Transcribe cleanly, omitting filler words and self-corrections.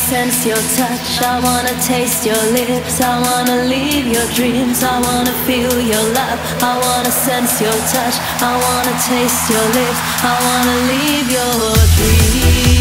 sense your touch, I wanna taste your lips, I wanna leave your dreams, I wanna feel your love, I wanna sense your touch, I wanna taste your lips, I wanna leave your dreams.